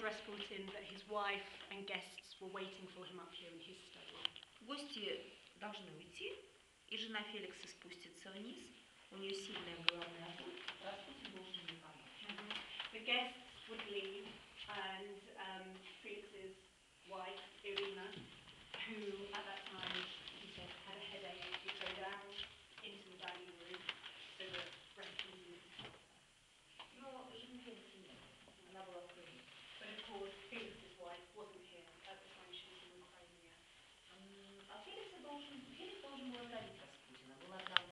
Rasputin that his wife and guests were waiting for him up here in his study. Гости должны уйти, и жена Феликса спустится вниз. У нее сильная головная боль. Распутин должен ей помочь. The guests would leave,